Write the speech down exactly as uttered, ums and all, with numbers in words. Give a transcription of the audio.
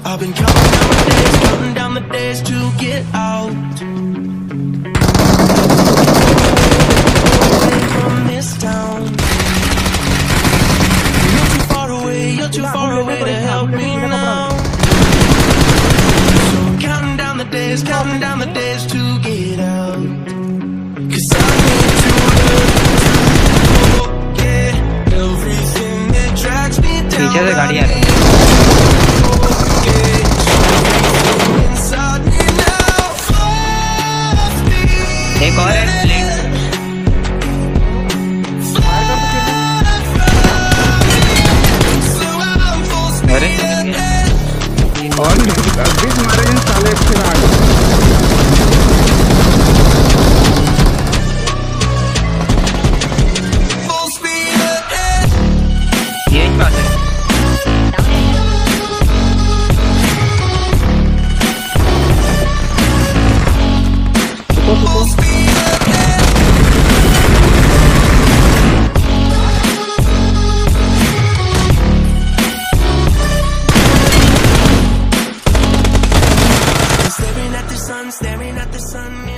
I've been counting down the days, counting down the days to get out. Away from this town. You're too far away, you're too far away to help me now. So I'm counting down the days, counting down the days to get out. Cause I need to learn to forget everything that drags me down. पीछे से गाड़ी आ रही है। एक और है split. अरे और अभी हमारे इन साले अच्छे आ गए। ये एक बात है। Staring at the sun,